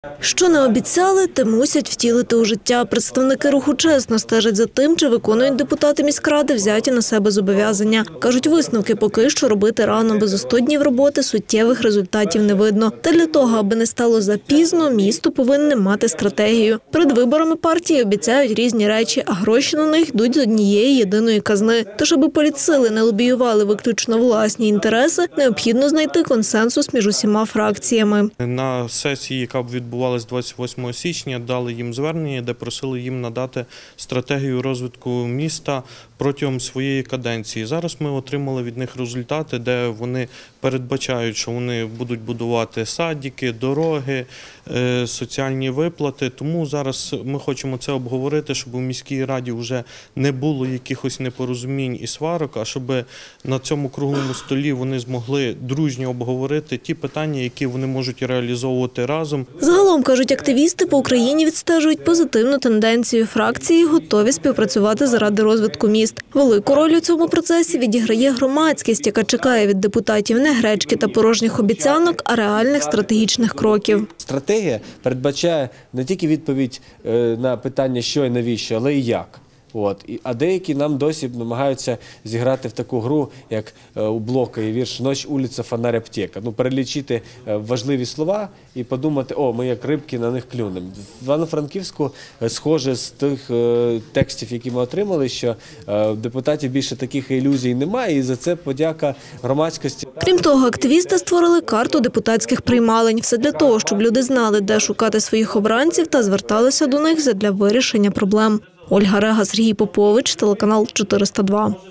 Що не обіцяли, те мусять втілити у життя. Представники руху «Чесно» стежать за тим, чи виконують депутати міськради взяті на себе зобов'язання. Кажуть, висновки поки що робити рано, без 100 днів роботи суттєвих результатів не видно. Та для того, аби не стало запізно, місто повинне мати стратегію. Перед виборами партії обіцяють різні речі, а гроші на них йдуть з однієї єдиної казни. Тож, аби політсили не лобіювали виключно власні інтереси, необхідно знайти консенсус між усіма фракціями. На сесії, яка відбувалася 28 січня, дали їм звернення, де просили їм надати стратегію розвитку міста протягом своєї каденції. Зараз ми отримали від них результати, де вони передбачають, що вони будуть будувати садики, дороги, соціальні виплати. Тому зараз ми хочемо це обговорити, щоб у міській раді вже не було якихось непорозумінь і сварок, а щоб на цьому круглому столі вони змогли дружньо обговорити ті питання, які вони можуть реалізовувати разом. Загалом, кажуть активісти, по Україні відстежують позитивну тенденцію. Фракції готові співпрацювати заради розвитку міст. Велику роль у цьому процесі відіграє громадськість, яка чекає від депутатів не гречки та порожніх обіцянок, а реальних стратегічних кроків. Стратегія передбачає не тільки відповідь на питання «що» і «навіщо», але і «як». А деякі нам досі намагаються зіграти в таку гру, як у Блока є вірш «Ніч, вулиця, фонарь, аптека». Перелічити важливі слова і подумати, ми як рибки на них клюнемо. В Івано-Франківську схоже з тих текстів, які ми отримали, що депутатів більше таких ілюзій немає, і за це подяка громадськості. Крім того, активісти створили карту депутатських приймалень. Все для того, щоб люди знали, де шукати своїх обранців та зверталися до них задля вирішення проблем. Ольга Рега, Сергій Попович, телеканал 402.